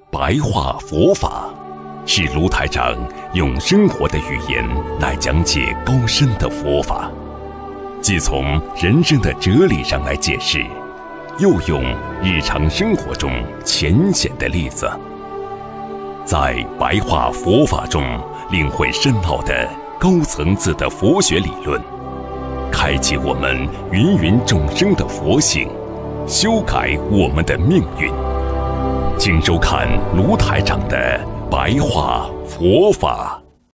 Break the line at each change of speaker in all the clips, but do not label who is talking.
白话佛法是卢台长用生活的语言来讲解高深的佛法，既从人生的哲理上来解释，又用日常生活中浅显的例子，在白话佛法中领会深奥的高层次的佛学理论，开启我们芸芸众生的佛性，修改我们的命运。请收看卢台长的白话佛法。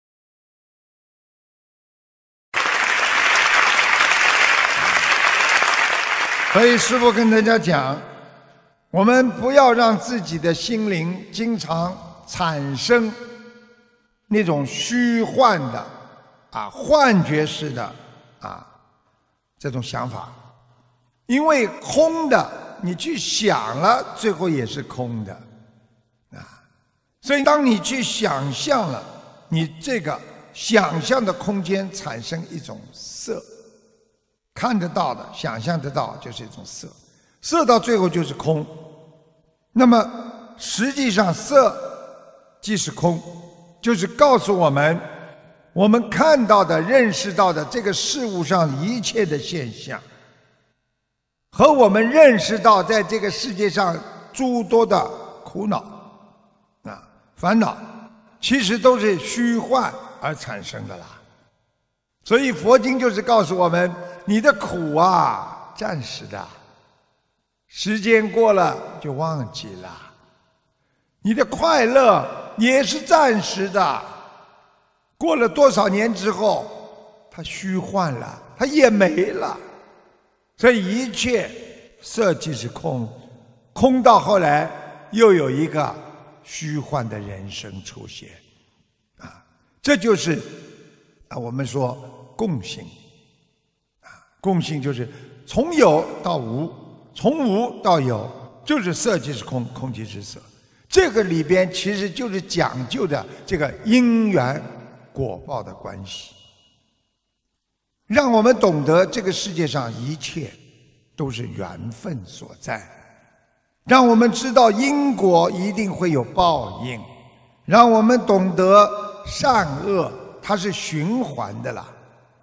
所以师父跟大家讲，我们不要让自己的心灵经常产生那种虚幻的幻觉式的这种想法，因为空的你去想了，最后也是空的所以当你去想象了，你这个想象的空间产生一种色，看得到的想象得到就是一种色，色到最后就是空。那么实际上色即是空，就是告诉我们，我们看到的认识到的这个事物上一切的现象，和我们认识到在这个世界上诸多的苦恼烦恼，其实都是虚幻而产生的啦。所以佛经就是告诉我们，你的苦暂时的，时间过了就忘记了；你的快乐也是暂时的，过了多少年之后它虚幻了，它也没了。所以一切色即是空，空到后来又有一个虚幻的人生出现这就是我们说共性共性就是从有到无，从无到有，就是色即是空，空即是色。这个里边其实就是讲究的这个因缘果报的关系，让我们懂得这个世界上一切都是缘分所在，让我们知道因果一定会有报应，让我们懂得善恶它是循环的啦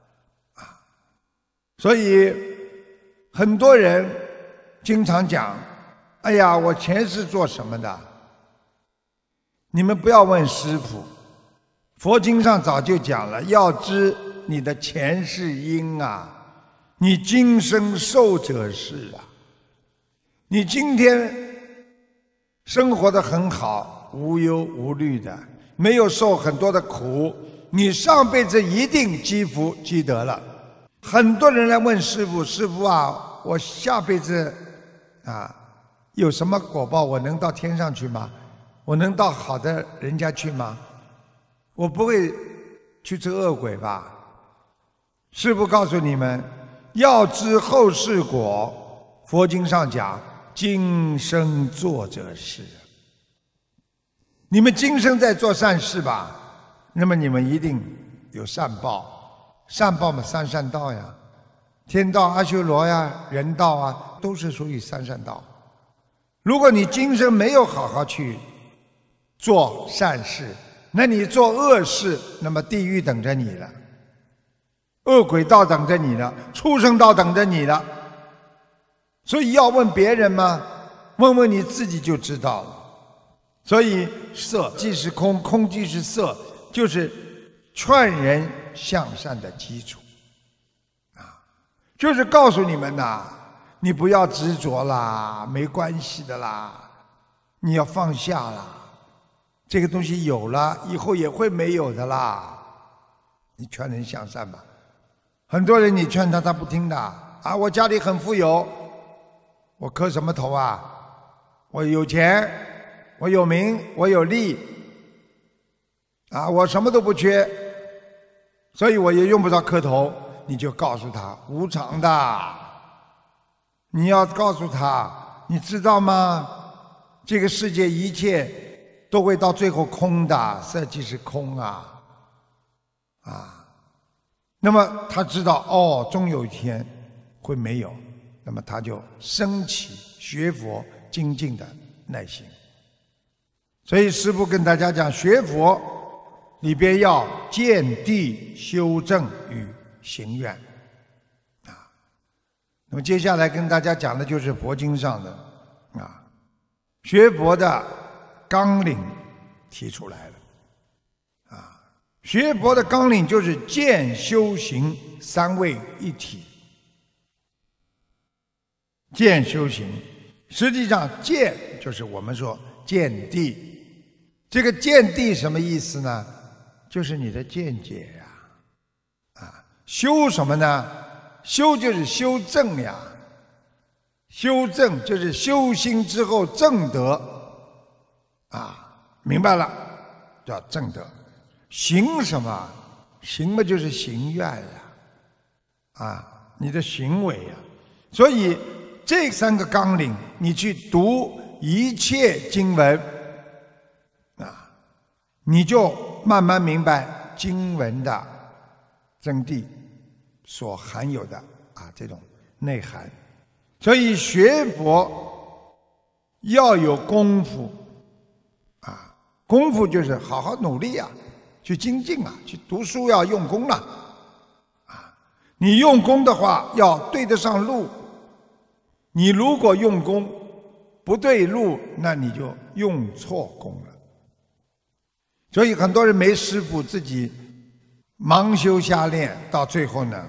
所以很多人经常讲，哎呀，我前世做什么的？你们不要问师父，佛经上早就讲了，要知你的前世因你今生受者是你今天生活得很好，无忧无虑的，没有受很多的苦，你上辈子一定积福积德了。很多人来问师父，师父我下辈子有什么果报？我能到天上去吗？我能到好的人家去吗？我不会去做恶鬼吧？师父告诉你们，要知后世果，佛经上讲今生做者是。你们今生在做善事吧，那么你们一定有善报。善报嘛，三善道呀，天道、阿修罗呀、人道都是属于三善道。如果你今生没有好好去做善事，那你做恶事，那么地狱等着你了，恶鬼道等着你了，畜生道等着你了。所以要问别人吗？问问你自己就知道了。所以色即是空，空即是色，就是劝人向善的基础就是告诉你们你不要执着啦，没关系的啦，你要放下啦，这个东西有了以后也会没有的啦。你劝人向善吧，很多人你劝他不听的我家里很富有，我磕什么头我有钱，我有名，我有利我什么都不缺，所以我也用不着磕头。你就告诉他无常的，你要告诉他，你知道吗？这个世界一切都会到最后空的，色即是空那么他知道终有一天会没有，那么他就升起学佛精进的耐心。 所以师父跟大家讲，学佛里边要见地修正与行愿啊。那么接下来跟大家讲的就是佛经上的啊，学佛的纲领提出来了啊。学佛的纲领就是见修行三位一体。见修行，实际上见就是我们说见地。这个见地什么意思呢？就是你的见解呀。修什么呢？修就是修正呀。修正就是修心之后正德明白了，叫正德。行什么？行嘛就是行愿呀，你的行为呀。所以这三个纲领，你去读一切经文你就慢慢明白经文的真谛所含有的这种内涵。所以学佛要有功夫功夫就是好好努力去精进去读书要用功了你用功的话要对得上路，你如果用功不对路，那你就用错功了。所以很多人没师父，自己盲修瞎练，到最后呢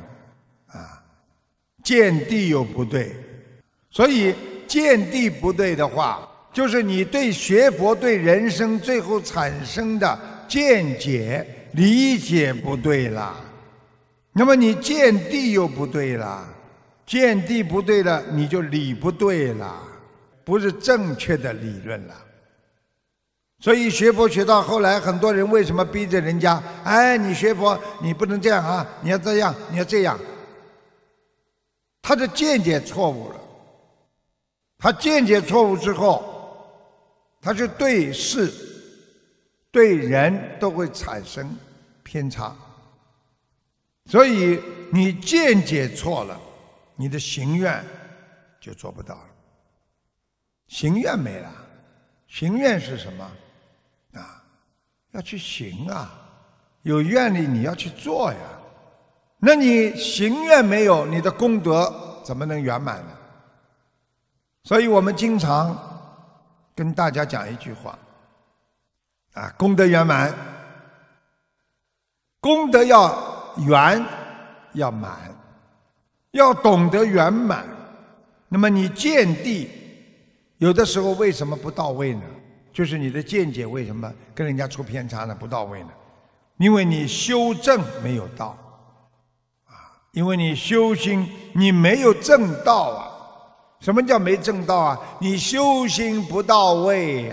见地又不对。所以见地不对的话，就是你对学佛对人生最后产生的见解理解不对了。那么你见地又不对了，见地不对了，你就理不对了，不是正确的理论了。所以学佛学到后来，很多人为什么逼着人家你学佛你不能这样你要这样，你要这样。他的见解错误了，他见解错误之后，他是对事对人都会产生偏差。所以你见解错了，你的行愿就做不到了。行愿没了，行愿是什么要去行有愿力你要去做呀。那你行愿没有，你的功德怎么能圆满呢？所以我们经常跟大家讲一句话功德圆满，功德要圆要满，要懂得圆满。那么你见地有的时候为什么不到位呢？就是你的见解为什么跟人家出偏差呢？不到位呢？因为你修正没有到因为你修心你没有正道什么叫没正道你修心不到位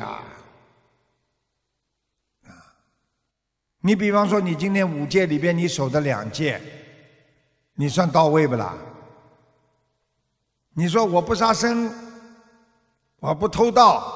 你比方说你今天5戒里边你守的2戒，你算到位不啦？你说我不杀生，我不偷盗，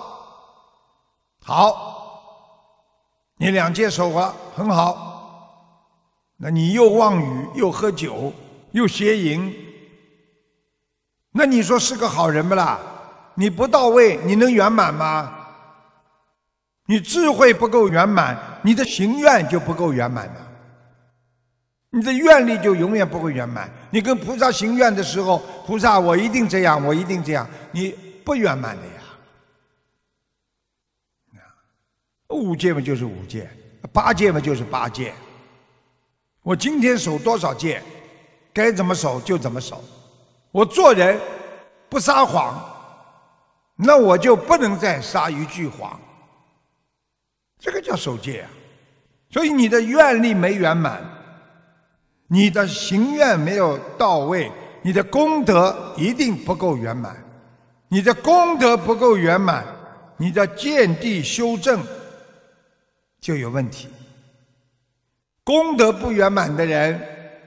好，你2戒守了很好，那你又妄语又喝酒又邪淫，那你说是个好人不啦？你不到位你能圆满吗？你智慧不够圆满，你的行愿就不够圆满了，你的愿力就永远不会圆满。你跟菩萨行愿的时候，菩萨我一定这样，我一定这样，你不圆满的呀。5戒嘛就是5戒，8戒嘛就是8戒。我今天守多少戒，该怎么守就怎么守。我做人不撒谎，那我就不能再撒一句谎。这个叫守戒所以你的愿力没圆满，你的行愿没有到位，你的功德一定不够圆满。你的功德不够圆满，你的见地修正就有问题。功德不圆满的人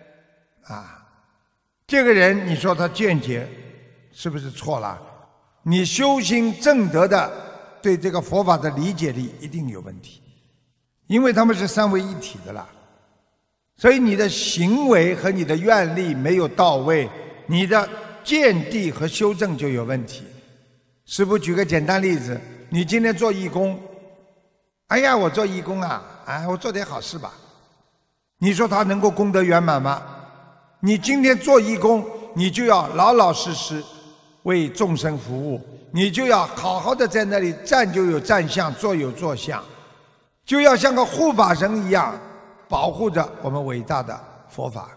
这个人你说他见解是不是错了？你修心正德的对这个佛法的理解力一定有问题，因为他们是3位一体的啦。所以你的行为和你的愿力没有到位，你的见地和修正就有问题。师父举个简单例子，你今天做义工哎呀，我做义工啊，哎，我做点好事吧。你说他能够功德圆满吗？你今天做义工，你就要老老实实为众生服务，你就要好好的在那里站就有站相，坐有坐相，就要像个护法神一样保护着我们伟大的佛法。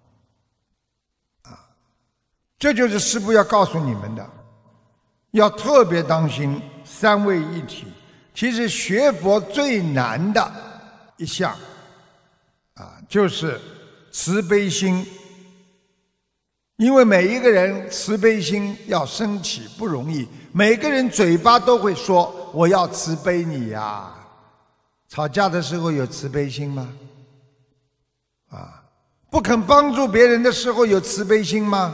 这就是师父要告诉你们的，要特别当心三位一体。其实学佛最难的一项就是慈悲心，因为每一个人慈悲心要升起不容易，每个人嘴巴都会说我要慈悲你呀。吵架的时候有慈悲心吗？不肯帮助别人的时候有慈悲心吗？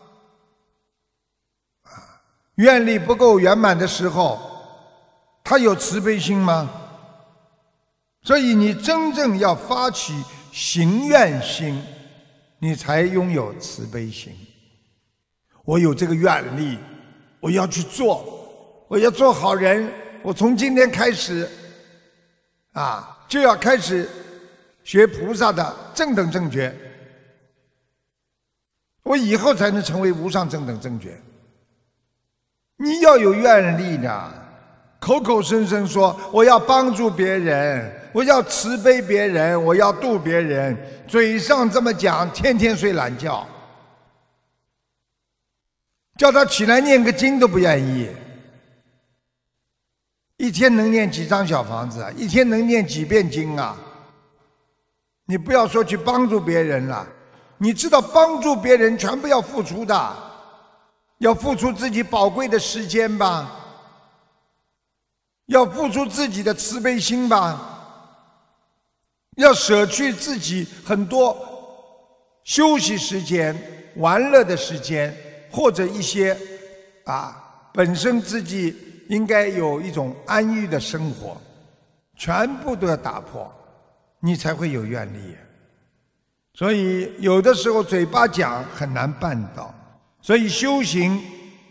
愿力不够圆满的时候，他有慈悲心吗？所以你真正要发起行愿心，你才拥有慈悲心。我有这个愿力，我要去做，我要做好人，我从今天开始就要开始学菩萨的正等正觉，我以后才能成为无上正等正觉。你要有愿力的，口口声声说我要帮助别人，我要慈悲别人，我要度别人，嘴上这么讲，天天睡懒觉，叫他起来念个经都不愿意。一天能念几张小房子啊？一天能念几遍经啊？你不要说去帮助别人了，你知道帮助别人全部要付出的，要付出自己宝贵的时间吧，要付出自己的慈悲心吧，要舍去自己很多休息时间、玩乐的时间，或者一些本身自己应该有一种安逸的生活，全部都要打破，你才会有愿力。所以有的时候嘴巴讲很难办到，所以修行，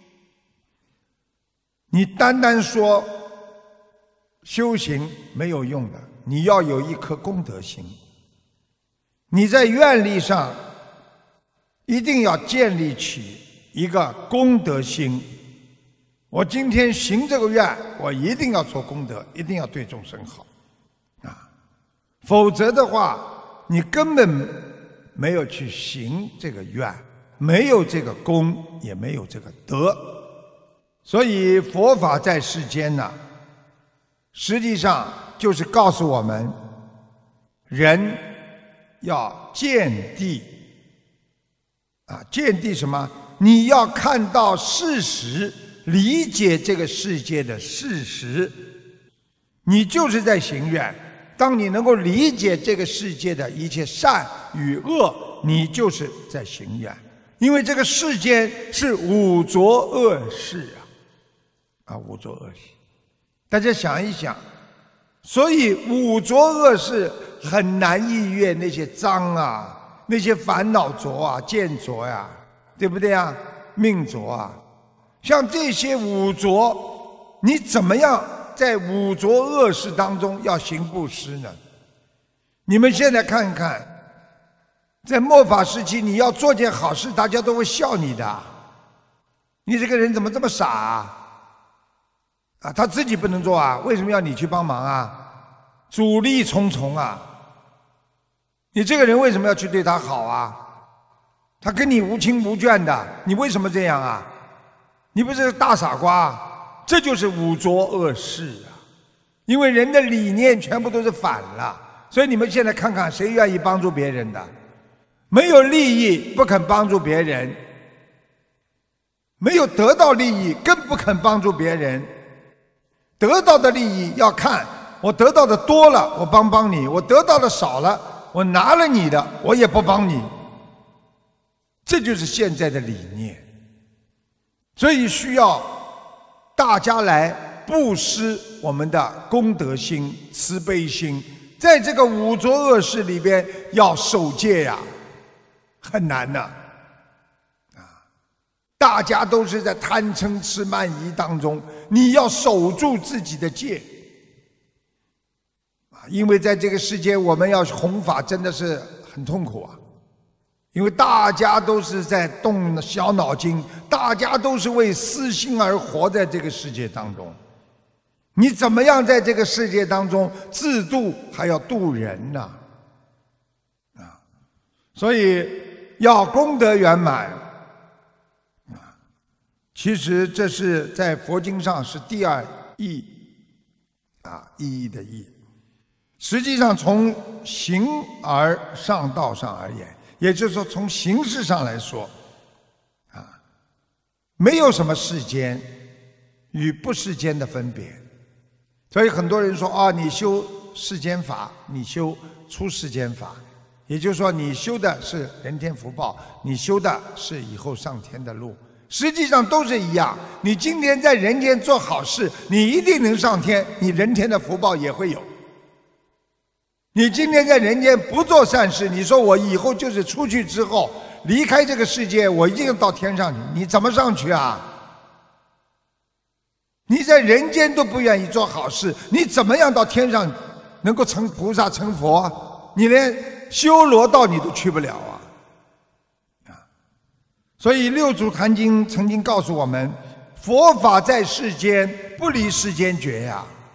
你单单说修行没有用的，你要有一颗功德心。你在愿力上一定要建立起一个功德心。我今天行这个愿，我一定要做功德，一定要对众生好否则的话，你根本没有去行这个愿，没有这个功，也没有这个德。所以佛法在世间呢，实际上就是告诉我们，人要见地见地什么？你要看到事实，理解这个世界的事实，你就是在行愿。当你能够理解这个世界的一切善与恶，你就是在行愿。因为这个世间是五浊恶世五浊恶世，大家想一想，所以五浊恶世很难逾越那些脏那些烦恼浊见浊对不对命浊像这些五浊，你怎么样在五浊恶世当中要行布施呢？你们现在看看，在末法时期，你要做件好事，大家都会笑你的。你这个人怎么这么傻他自己不能做为什么要你去帮忙阻力重重你这个人为什么要去对他好他跟你无亲无眷的，你为什么这样你不是大傻瓜？这就是五浊恶世因为人的理念全部都是反了。所以你们现在看看，谁愿意帮助别人的？没有利益不肯帮助别人，没有得到利益更不肯帮助别人。得到的利益要看，我得到的多了我帮你，我得到的少了我拿了你的我也不帮你。这就是现在的理念。所以需要大家来布施我们的功德心、慈悲心，在这个五浊恶世里边要守戒很难大家都是在贪嗔痴慢疑当中，你要守住自己的戒。 因为在这个世界我们要弘法真的是很痛苦啊，因为大家都是在动小脑筋，大家都是为私心而活在这个世界当中。你怎么样在这个世界当中自度还要度人呢？所以要功德圆满其实这是在佛经上是第二义意义的义。实际上从形而上道上而言，也就是说从形式上来说没有什么世间与不世间的分别。所以很多人说你修世间法，你修出世间法，也就是说你修的是人天福报，你修的是以后上天的路，实际上都是一样。你今天在人间做好事，你一定能上天，你人天的福报也会有。你今天在人间不做善事，你说我以后就是出去之后离开这个世界，我一定要到天上去，你怎么上去啊？你在人间都不愿意做好事，你怎么样到天上能够成菩萨成佛啊？你连修罗道你都去不了所以六祖坛经曾经告诉我们，佛法在世间，不离世间觉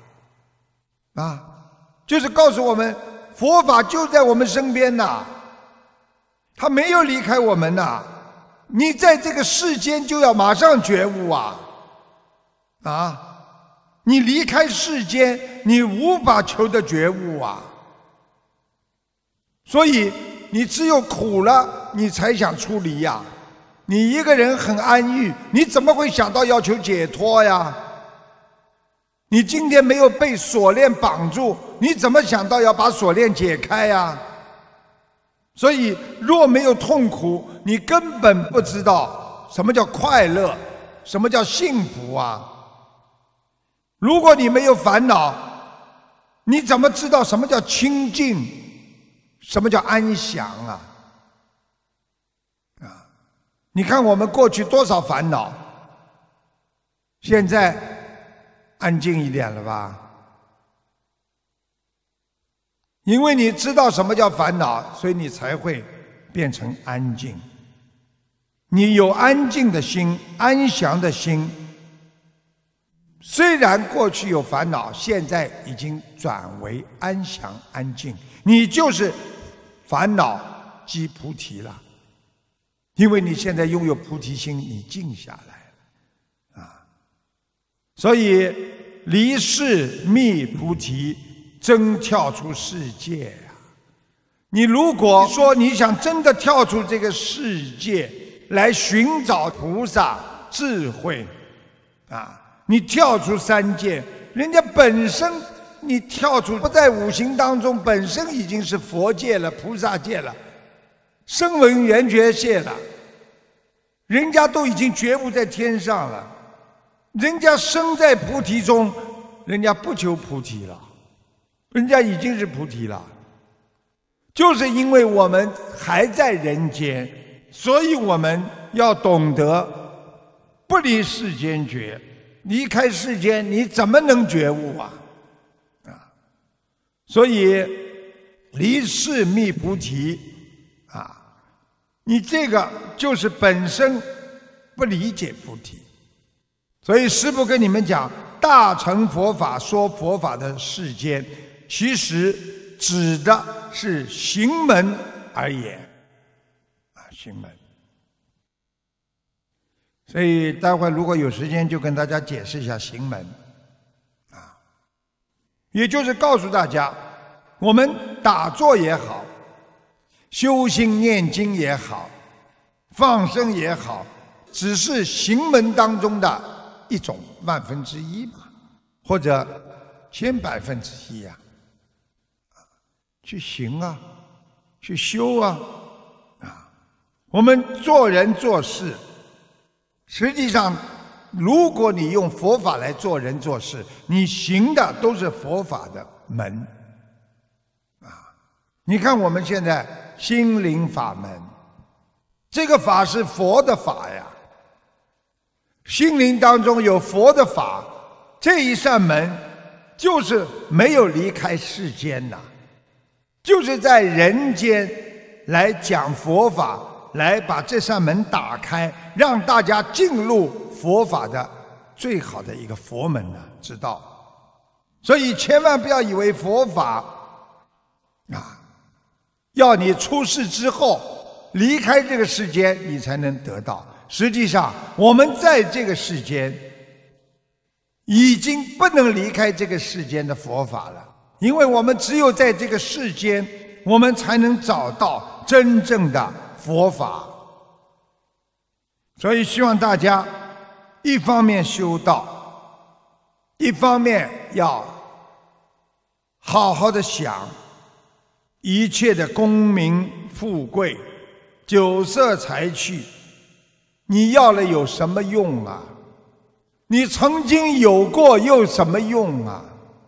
就是告诉我们佛法就在我们身边它没有离开我们你在这个世间就要马上觉悟你离开世间，你无法求得觉悟所以你只有苦了，你才想出离你一个人很安逸，你怎么会想到要求解脱呀？你今天没有被锁链绑住，你怎么想到要把锁链解开呀？所以若没有痛苦，你根本不知道什么叫快乐，什么叫幸福如果你没有烦恼，你怎么知道什么叫清净，什么叫安详你看我们过去多少烦恼，现在安静一点了吧？因为你知道什么叫烦恼，所以你才会变成安静。你有安静的心，安详的心，虽然过去有烦恼，现在已经转为安详安静，你就是烦恼即菩提了。因为你现在拥有菩提心，你静下来了所以离世觅菩提，真跳出世界你如果说你想真的跳出这个世界来寻找菩萨智慧你跳出三界，人家本身你跳出不在五行当中，本身已经是佛界了，菩萨界了，声闻缘觉界了，人家都已经觉悟在天上了，人家生在菩提中，人家不求菩提了，人家已经是菩提了。就是因为我们还在人间，所以我们要懂得不离世间觉。离开世间，你怎么能觉悟所以离世觅菩提你这个就是本身不理解菩提。所以师父跟你们讲，大乘佛法说佛法的世间，其实指的是行门而言行门。所以待会如果有时间就跟大家解释一下行门也就是告诉大家，我们打坐也好，修心念经也好，放生也好，只是行门当中的一种1/1000或者100%去行去修我们做人做事，实际上如果你用佛法来做人做事，你行的都是佛法的门你看我们现在心灵法门，这个法是佛的法呀，心灵当中有佛的法，这一扇门就是没有离开世间呐，就是在人间来讲佛法，来把这扇门打开，让大家进入佛法的最好的一个佛门呢，知道。所以千万不要以为佛法要你出世之后离开这个世间你才能得到。实际上我们在这个世间已经不能离开这个世间的佛法了，因为我们只有在这个世间我们才能找到真正的佛法。所以希望大家一方面修道，一方面要好好的想一切的功名富贵酒色财气，你要了有什么用啊？你曾经有过又有什么用啊？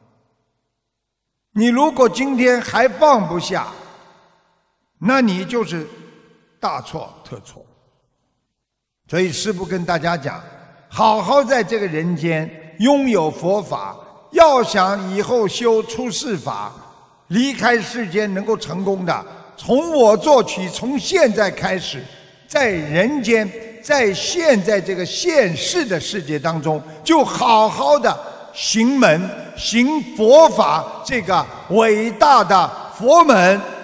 你如果今天还放不下，那你就是大错特错。所以师父跟大家讲，好好在这个人间拥有佛法，要想以后修出世法，离开世间能够成功的，从我做起，从现在开始，在人间，在现在这个现世的世界当中，就好好的行门，行佛法，这个伟大的佛门。